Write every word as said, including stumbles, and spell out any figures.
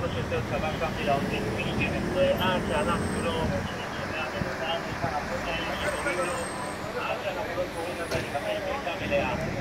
שיותר קבע שמתי לעובדים מ-שתים עשרה עד שאנחנו לא נשנה את הנושא האלה שאומרים לו עד שאנחנו לא קוראים לזה לבקש בעיטה מלאה